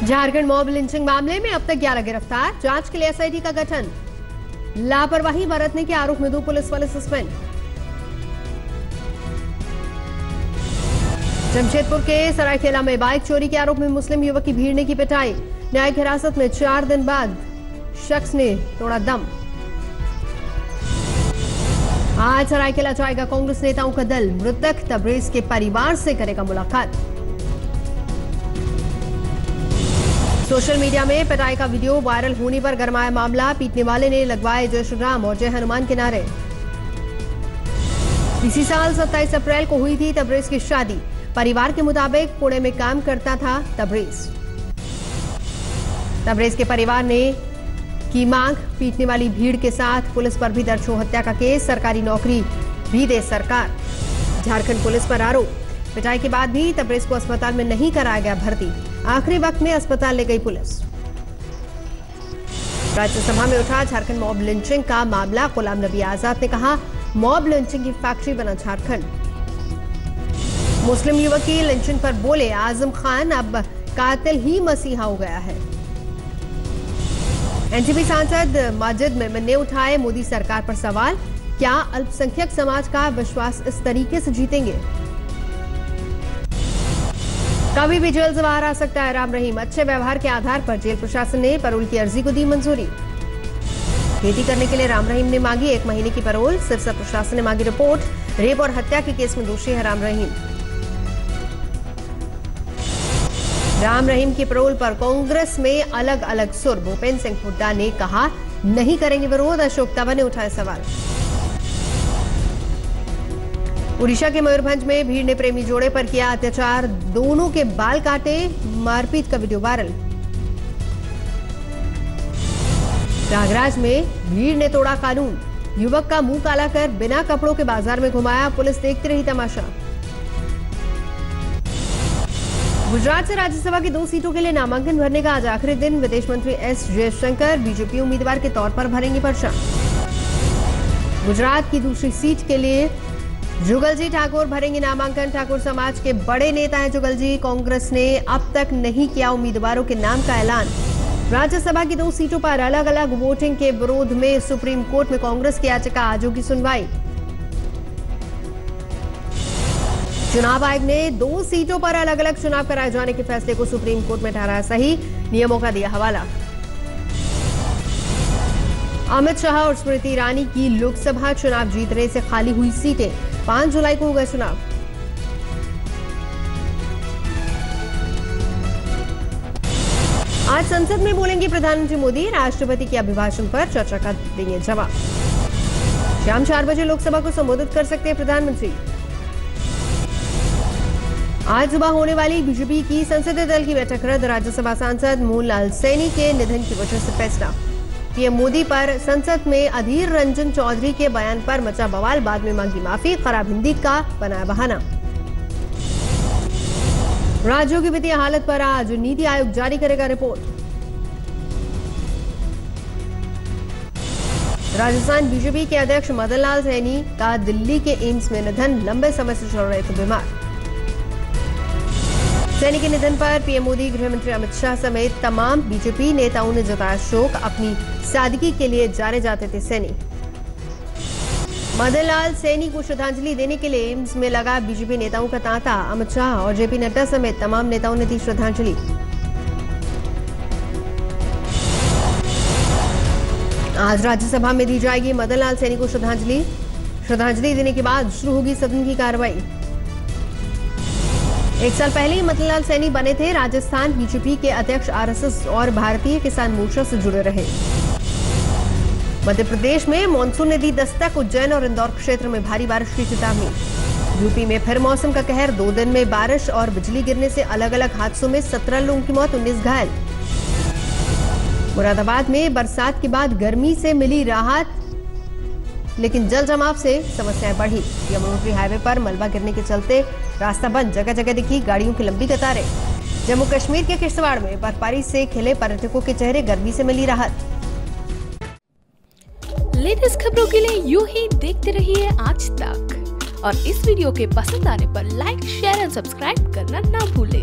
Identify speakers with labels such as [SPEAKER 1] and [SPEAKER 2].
[SPEAKER 1] Jharkhand mob lynching मामले में अब तक 11 गिरफ्तार, जांच के लिए एसआईटी का गठन। लापरवाही बरतने के आरोप में 2 पुलिस वाले सस्पेंड। जमशेदपुर के सरायकेला में बाइक चोरी के आरोप में मुस्लिम युवक की भीड़ ने की पिटाई। न्यायिक हिरासत में 4 दिन बाद शख्स ने तोड़ा दम। आज सरायकेला जाएगा कांग्रेस नेताओं का दल, मृतक तबरेज के परिवार से करेगा मुलाकात। सोशल मीडिया में पिटाई का वीडियो वायरल होने पर गरमाया मामला, पीटने वाले ने लगवाए जय श्री राम और जय हनुमान के नारे। इसी साल 27 अप्रैल को हुई थी तबरेज की शादी। परिवार के मुताबिक पुणे में काम करता था तबरेज। तबरेज के परिवार ने की मांग, पीटने वाली भीड़ के साथ पुलिस पर भी दर्ज हो हत्या का केस, सरकारी नौकरी भी दे सरकार। झारखंड पुलिस पर आरोप, पिटाई के बाद भी तबरेज को अस्पताल में नहीं कराया गया भर्ती, आखिरी वक्त में अस्पताल ले गई पुलिस। राज्यसभा में उठा झारखंड मॉब लिंचिंग का मामला, गुलाम नबी आजाद ने कहा मॉब लिंचिंग की फैक्ट्री बना झारखंड। मुस्लिम युवक की लिंचिंग पर बोले आजम खान अब कातिल ही मसीहा हो गया है। एनसीपी सांसद माजिद मेमन ने उठाए मोदी सरकार पर सवाल, क्या अल्पसंख्यक समाज का विश्वास इस तरीके से जीतेंगे? कभी भी जेल से बाहर आ सकता है राम रहीम, अच्छे व्यवहार के आधार पर जेल प्रशासन ने पैरोल की अर्जी को दी मंजूरी। खेती करने के लिए राम रहीम ने मांगी 1 महीने की पैरोल, सिरसा प्रशासन ने मांगी रिपोर्ट। रेप और हत्या के केस में दोषी है राम रहीम। राम रहीम की पैरोल पर कांग्रेस में अलग अलग सुर, भूपेंद्र सिंह हुड्डा ने कहा नहीं करेंगे विरोध, अशोक तंवर ने उठाया सवाल। उड़ीसा के मयूरभंज में भीड़ ने प्रेमी जोड़े पर किया अत्याचार, दोनों के बाल काटे, मारपीट का वीडियो वायरल। प्रयागराज में भीड़ ने तोड़ा कानून, युवक का मुंह काला कर बिना कपड़ों के बाजार में घुमाया, पुलिस देखती रही तमाशा। गुजरात से राज्यसभा की 2 सीटों के लिए नामांकन भरने का आज आखिरी दिन, विदेश मंत्री एस जयशंकर बीजेपी उम्मीदवार के तौर पर भरेंगे पर्चा। गुजरात की दूसरी सीट के लिए जुगलजी ठाकुर भरेंगे नामांकन, ठाकुर समाज के बड़े नेता हैं जुगलजी। कांग्रेस ने अब तक नहीं किया उम्मीदवारों के नाम का ऐलान। राज्यसभा की 2 सीटों पर अलग अलग वोटिंग के विरोध में सुप्रीम कोर्ट में कांग्रेस की याचिका, आज होगी सुनवाई। चुनाव आयोग ने 2 सीटों पर अलग अलग चुनाव कराए जाने के फैसले को सुप्रीम कोर्ट में ठहराया सही, नियमों का दिया हवाला। अमित शाह और स्मृति ईरानी की लोकसभा चुनाव जीतने से खाली हुई सीटें, 5 जुलाई को होगा चुनाव। आज संसद में बोलेंगे प्रधानमंत्री मोदी, राष्ट्रपति के अभिभाषण पर चर्चा का देंगे जवाब। शाम 4 बजे लोकसभा को संबोधित कर सकते हैं प्रधानमंत्री। आज सुबह होने वाली बीजेपी की संसदीय दल की बैठक रद्द, राज्यसभा सांसद मोहनलाल सैनी के निधन की वजह से फैसला। पीएम मोदी पर संसद में अधीर रंजन चौधरी के बयान पर मचा बवाल, बाद में मांगी माफी, खराब हिंदी का बनाया बहाना। राज्यों की वित्तीय हालत पर आज नीति आयोग जारी करेगा रिपोर्ट। राजस्थान बीजेपी के अध्यक्ष मदन लाल सैनी का दिल्ली के एम्स में निधन, लंबे समय से चल रहे थे बीमार। सैनी के निधन पर पीएम मोदी, गृह मंत्री अमित शाह समेत तमाम बीजेपी नेताओं ने जताया शोक, अपनी सादगी के लिए जाने जाते थे सैनी। मदन लाल सैनी को श्रद्धांजलि देने के लिए एम्स में लगा बीजेपी नेताओं का तांता, अमित शाह और जेपी नड्डा समेत तमाम नेताओं ने दी श्रद्धांजलि। आज राज्यसभा में दी जाएगी मदन लाल सैनी को श्रद्धांजलि। श्रद्धांजलि देने के बाद शुरू होगी सदन की कार्रवाई। 1 साल पहले ही मदन लाल सैनी बने थे राजस्थान बीजेपी के अध्यक्ष, आरएसएस और भारतीय किसान मोर्चा से जुड़े रहे। मध्य प्रदेश में मानसून ने दी दस्तक, उज्जैन और इंदौर क्षेत्र में भारी बारिश की चेतावनी। यूपी में फिर मौसम का कहर, 2 दिन में बारिश और बिजली गिरने से अलग अलग हादसों में 17 लोगों की मौत, 19 घायल। मुरादाबाद में बरसात के बाद गर्मी से मिली राहत, लेकिन जल जमाव से समस्याएं बढ़ी। यमुनोत्री हाईवे पर मलबा गिरने के चलते रास्ता बंद, जगह जगह दिखी गाड़ियों की लंबी कतारें। जम्मू कश्मीर के किश्तवाड़ में बर्फबारी से खिले पर्यटकों के चेहरे, गर्मी से मिली राहत।
[SPEAKER 2] लेटेस्ट खबरों के लिए यूं ही देखते रहिए आज तक, और इस वीडियो के पसंद आने पर लाइक, शेयर एंड सब्सक्राइब करना ना भूलें।